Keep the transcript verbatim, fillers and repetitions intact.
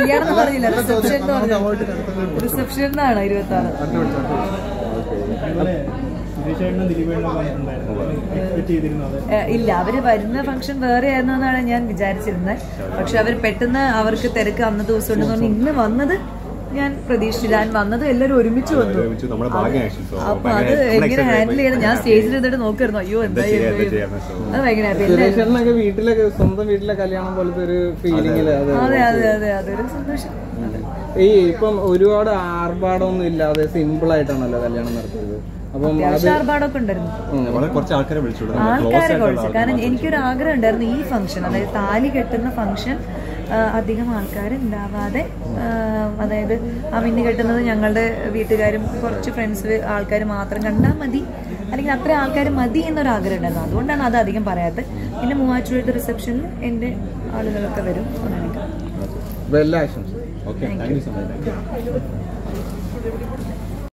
കല്യാണം എന്ന് പറഞ്ഞില്ല, റിസപ്ഷൻ എന്ന് പറഞ്ഞു. റിസപ്ഷൻ എന്നാണ് ഇരുപത്തി ആറ്. ഇല്ല, അവര് വരുന്ന ഫംഗ്ഷൻ വേറെ ആയിരുന്നു എന്നാണ് ഞാൻ വിചാരിച്ചിരുന്നത്. പക്ഷെ അവർ പെട്ടെന്ന് അവർക്ക് തിരക്ക് അന്നത്തെ ദിവസം ഉണ്ടെന്ന് പറഞ്ഞ് ഇന്ന് വന്നത് ഞാൻ പ്രതീക്ഷിച്ചില്ല. ഞാൻ വന്നത് എല്ലാവരും ഒരുമിച്ച് വന്നു. അപ്പൊ അത് എങ്ങനെ ഹാൻഡിൽ ചെയ്യണം, ഞാൻ സ്റ്റേജിൽ ഇരുന്നിട്ട് നോക്കിയിരുന്നു. അയ്യോ എന്തായാലും അത് ഭയങ്കര വീട്ടിലൊക്കെ സ്വന്തം വീട്ടിലെ കല്യാണം പോലത്തെ ഒരു ഫീലിംഗില്. അതെ അതെ അതെ അതൊരു സന്തോഷം. ഈ ഇപ്പം ഒരുപാട് ആർഭാടമൊന്നും ഇല്ലാതെ സിമ്പിൾ ആയിട്ടാണല്ലോ കല്യാണം നടത്തിയത്. ആർഭാടമൊക്കെ ഉണ്ടായിരുന്നു, ആൾക്കാരെ വിളിച്ചു. കാരണം എനിക്കൊരു ആഗ്രഹം ഉണ്ടായിരുന്നു ഈ ഫംഗ്ഷൻ, അതായത് താലി കെട്ടുന്ന ഫംഗ്ഷൻ അധികം ആൾക്കാരുണ്ടാവാതെ, അതായത് ആ മിന്നി കെട്ടുന്നത് ഞങ്ങളുടെ വീട്ടുകാരും കുറച്ച് ഫ്രണ്ട്സ് ആൾക്കാർ മാത്രം കണ്ടാൽ മതി, അല്ലെങ്കിൽ അത്ര ആൾക്കാർ മതി എന്നൊരാഗ്രഹം ഉണ്ടായിരുന്നു. അതുകൊണ്ടാണ് അത് അധികം പറയാത്തത്. പിന്നെ മൂവാറ്റുപുഴത്തെ റിസപ്ഷനിൽ എൻ്റെ ആളുകളൊക്കെ വരും. എല്ലാ ആശംസയും.